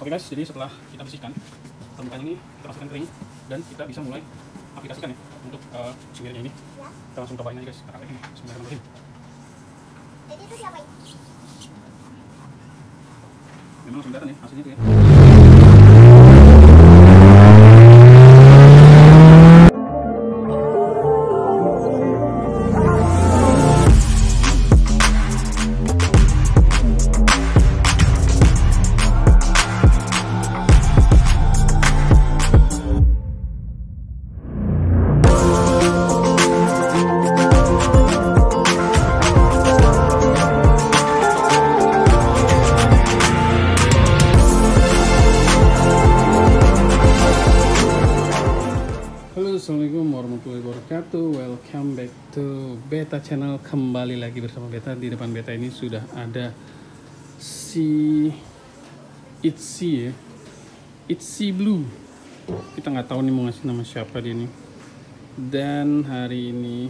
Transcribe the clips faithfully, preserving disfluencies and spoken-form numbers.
Oke guys, jadi setelah kita bersihkan permukaan ini, kita pastikan kering dan kita bisa mulai aplikasikan ya untuk uh, smearnya ini. Ya. Kita langsung cobain aja guys, kita pakai ini. Bismillahirrahmanirrahim. Jadi itu siapa ini? Memang langsung kelihatan ya hasilnya tuh ya. Assalamualaikum warahmatullahi wabarakatuh. Welcome back to Beta Channel. Kembali lagi bersama Beta. Di depan Beta ini sudah ada si Itzy ya, Itzy Blue. Kita nggak tahu nih mau ngasih nama siapa dia nih. Dan hari ini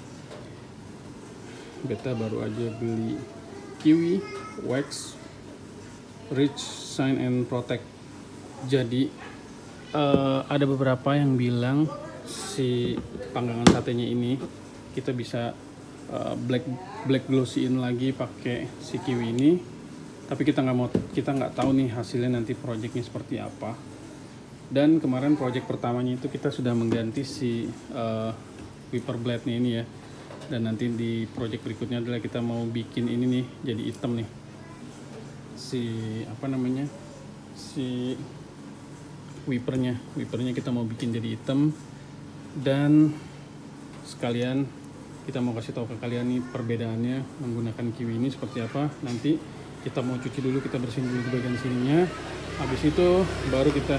Beta baru aja beli Kiwi Wax Rich Shine and Protect. Jadi uh, ada beberapa yang bilang si panggangan satenya ini kita bisa uh, black black glossyin lagi pakai si Kiwi ini, tapi kita nggak mau kita nggak tahu nih hasilnya nanti projectnya seperti apa. Dan kemarin project pertamanya itu kita sudah mengganti si uh, wiper blade nya ini ya, dan nanti di project berikutnya adalah kita mau bikin ini nih jadi hitam nih, si apa namanya si wipernya wipernya kita mau bikin jadi hitam. Dan sekalian kita mau kasih tahu ke kalian nih perbedaannya menggunakan Kiwi ini seperti apa. Nanti kita mau cuci dulu, kita bersihin dulu di bagian sininya. Habis itu baru kita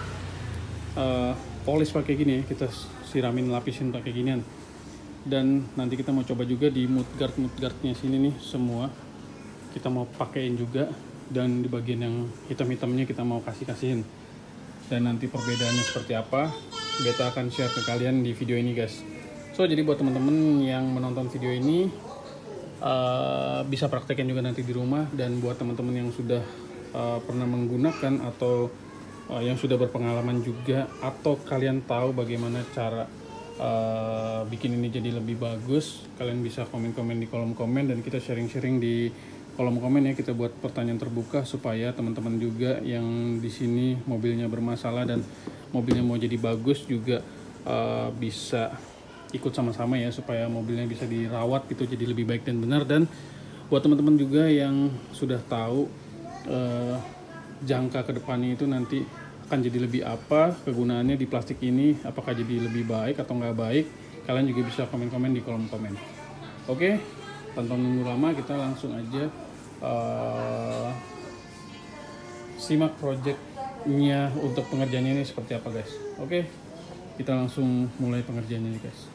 uh, polish pakai gini ya, kita siramin, lapisin pakai ginian. Dan nanti kita mau coba juga di mudguard mudguardnya sini nih semua kita mau pakein juga, dan di bagian yang hitam-hitamnya kita mau kasih-kasihin. Dan nanti perbedaannya seperti apa Beta akan share ke kalian di video ini guys. So jadi buat teman-teman yang menonton video ini uh, bisa praktekin juga nanti di rumah. Dan buat teman-teman yang sudah uh, pernah menggunakan atau uh, yang sudah berpengalaman juga, atau kalian tahu bagaimana cara uh, bikin ini jadi lebih bagus, kalian bisa komen-komen di kolom komen dan kita sharing-sharing di kolom komen ya. Kita buat pertanyaan terbuka supaya teman-teman juga yang di sini mobilnya bermasalah dan mobilnya mau jadi bagus juga uh, bisa ikut sama-sama ya, supaya mobilnya bisa dirawat itu jadi lebih baik dan benar. Dan buat teman-teman juga yang sudah tahu uh, jangka kedepannya itu nanti akan jadi lebih apa kegunaannya di plastik ini, apakah jadi lebih baik atau nggak baik, kalian juga bisa komen-komen di kolom komen. Oke, tanpa menunggu lama kita langsung aja uh, simak projectnya untuk pengerjaannya ini seperti apa guys. Oke, kita langsung mulai pengerjaannya nih guys.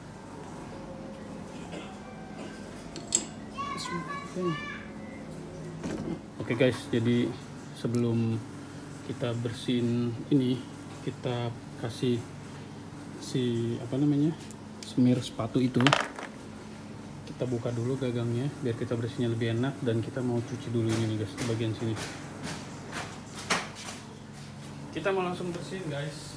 Oke guys, jadi sebelum kita bersihin ini, kita kasih si apa namanya smear sepatu itu. Kita buka dulu gagangnya biar kita bersihnya lebih enak, dan kita mau cuci dulu ini nih guys di bagian sini. Kita mau langsung bersihin guys.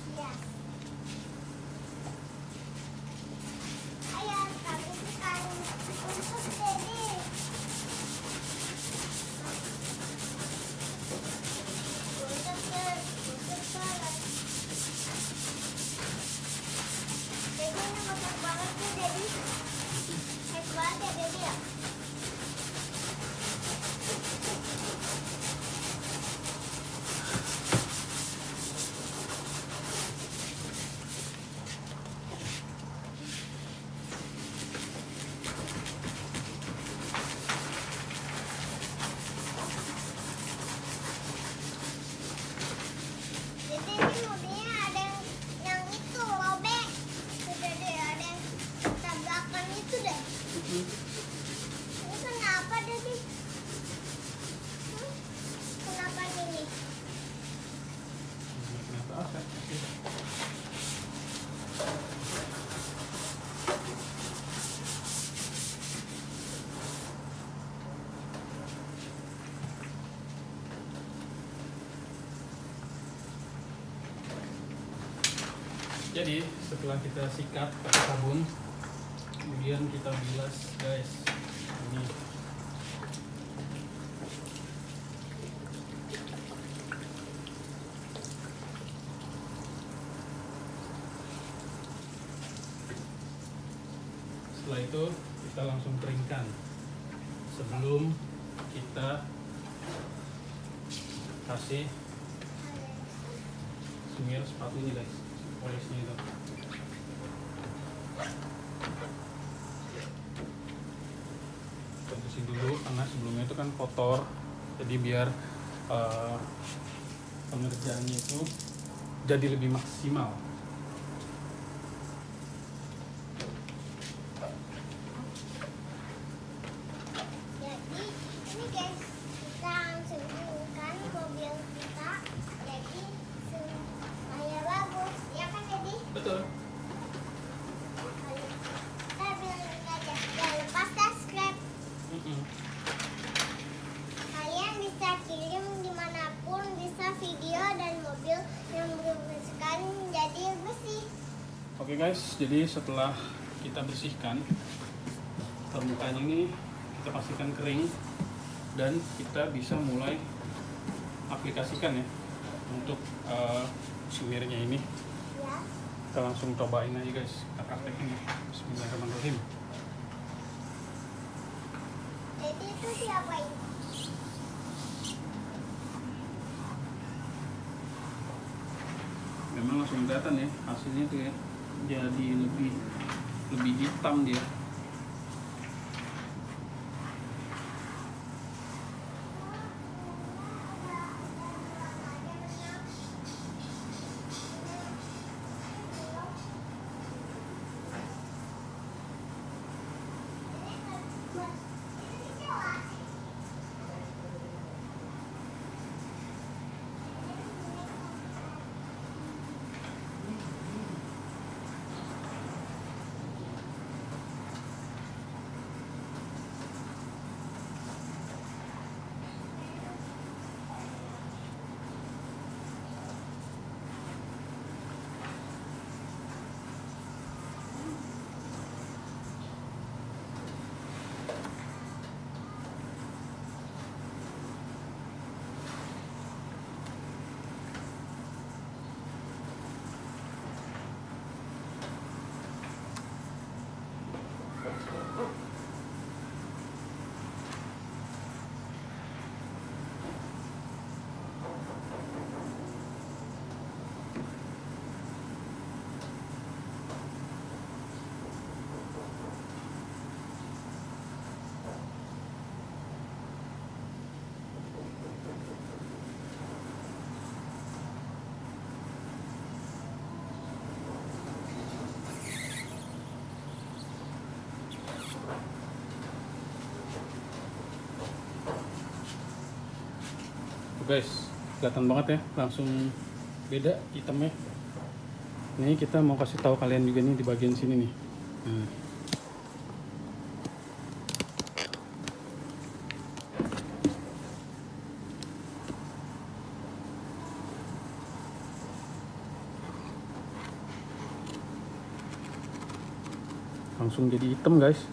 Jadi setelah kita sikat pakai sabun, kemudian kita bilas guys. Ini setelah itu kita langsung keringkan sebelum kita kasih semir sepatunya guys, polisnya itu. Bersihin dulu karena sebelumnya itu kan kotor, jadi biar uh, pengerjaannya itu jadi lebih maksimal. Jadi ini guys, kita langsung gunakan mobil kita, jadi supaya bagus, ya kan jadi? Betul. Kita bilang aja, jangan lupa subscribe. Mm-mm. Kalian bisa kirim dimanapun, bisa video dan mobil yang bersihkan jadi bersih. Oke guys, jadi setelah kita bersihkan permukaan ini, kita pastikan kering dan kita bisa mulai aplikasikan ya untuk uh, semirnya ini. Ya. Kita langsung cobain aja guys, kita praktekin ya. Bismillahirrahmanirrahim. Jadi itu siapa ini? Memang langsung kelihatan ya hasilnya tuh ya, jadi lebih lebih hitam dia. Guys, kelihatan banget ya, langsung beda hitamnya. Ini kita mau kasih tahu kalian juga nih di bagian sini nih. Nah. Langsung jadi hitam guys.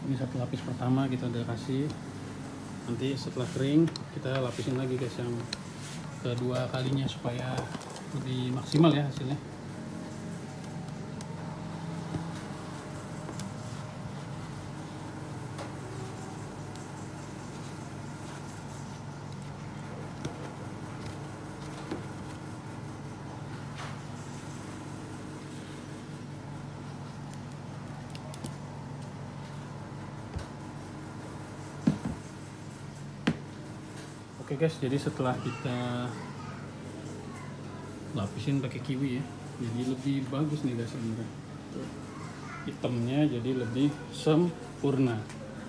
Ini satu lapis pertama kita udah kasih. Nanti setelah kering kita lapisin lagi guys yang kedua kalinya supaya lebih maksimal ya hasilnya. Oke guys, jadi setelah kita lapisin pakai kiwi ya, jadi lebih bagus nih guys sebenarnya. Hitamnya jadi lebih sempurna.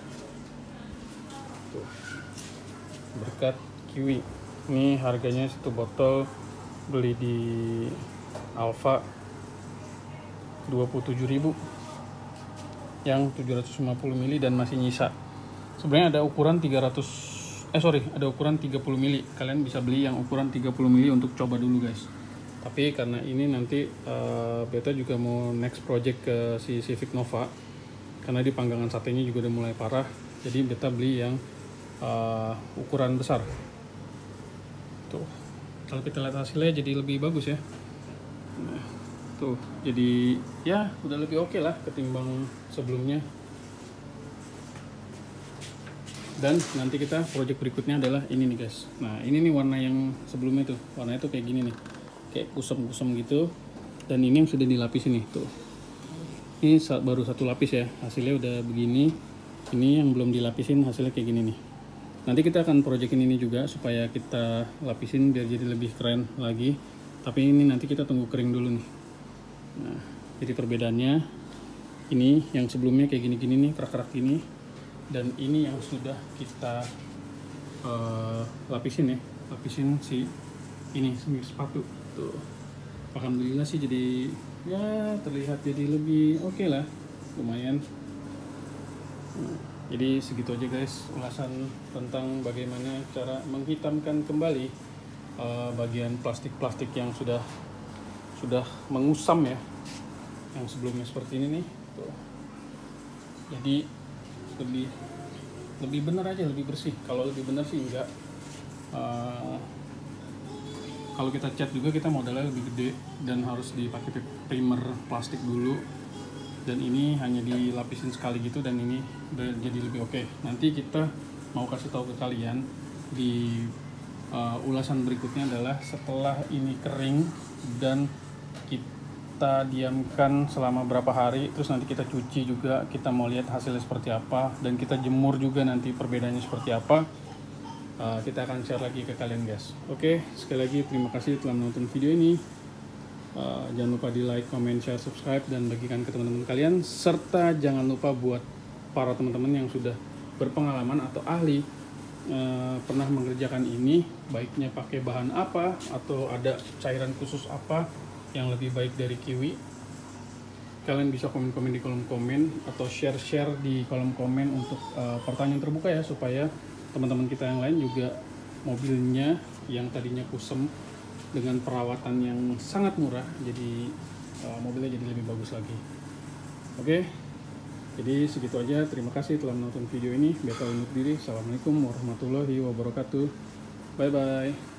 Tuh. Berkat kiwi. Ini harganya satu botol beli di Alfa dua puluh tujuh ribu. Yang tujuh ratus lima puluh mili dan masih nyisa. Sebenarnya ada ukuran tiga ratus Eh sorry, ada ukuran tiga puluh mili. Kalian bisa beli yang ukuran tiga puluh mili untuk coba dulu guys. Tapi karena ini nanti uh, beta juga mau next project ke si Civic Nova. Karena di panggangan satenya juga udah mulai parah. Jadi beta beli yang uh, ukuran besar. Tuh. Kalau kita lihat hasilnya jadi lebih bagus ya. Nah, tuh. Jadi ya udah lebih oke okay lah ketimbang sebelumnya. Dan nanti kita project berikutnya adalah ini nih guys. Nah ini nih warna yang sebelumnya tuh, warnanya tuh kayak gini nih, kayak kusam-kusam gitu. Dan ini yang sudah dilapisin nih tuh. Ini baru satu lapis ya, hasilnya udah begini. Ini yang belum dilapisin hasilnya kayak gini nih. Nanti kita akan projectin ini juga supaya kita lapisin biar jadi lebih keren lagi. Tapi ini nanti kita tunggu kering dulu nih. Nah jadi perbedaannya ini yang sebelumnya kayak gini-gini nih, kerak-kerak gini. Dan ini yang sudah kita uh, lapisin ya, lapisin si ini semir sepatu tuh. Alhamdulillah sih jadi ya terlihat jadi lebih oke okay lah, lumayan. Nah, jadi segitu aja guys ulasan tentang bagaimana cara menghitamkan kembali uh, bagian plastik-plastik yang sudah sudah mengusam ya, yang sebelumnya seperti ini nih tuh. Jadi lebih lebih benar aja, lebih bersih. Kalau lebih benar sih enggak, uh, kalau kita cat juga kita modalnya lebih gede dan harus dipakai primer plastik dulu, dan ini hanya dilapisin sekali gitu dan ini udah jadi lebih oke okay. Nanti kita mau kasih tahu ke kalian di uh, ulasan berikutnya adalah setelah ini kering dan kita kita diamkan selama berapa hari, terus nanti kita cuci juga, kita mau lihat hasilnya seperti apa, dan kita jemur juga nanti perbedaannya seperti apa. Uh, kita akan share lagi ke kalian guys. Oke, sekali lagi terima kasih telah menonton video ini. Uh, jangan lupa di like, comment, share, subscribe, dan bagikan ke teman-teman kalian, serta jangan lupa buat para teman-teman yang sudah berpengalaman atau ahli uh, pernah mengerjakan ini, baiknya pakai bahan apa atau ada cairan khusus apa yang lebih baik dari kiwi, kalian bisa komen-komen di kolom komen atau share-share di kolom komen untuk uh, pertanyaan terbuka ya, supaya teman-teman kita yang lain juga mobilnya yang tadinya kusem dengan perawatan yang sangat murah jadi uh, mobilnya jadi lebih bagus lagi. Oke, jadi segitu aja. Terima kasih telah menonton video ini. Beta undur diri. Assalamualaikum warahmatullahi wabarakatuh. Bye bye.